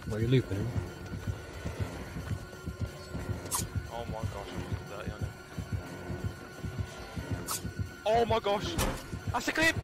What are you looping? Oh my gosh, I'm 30 on him. Oh my gosh! That's a clip!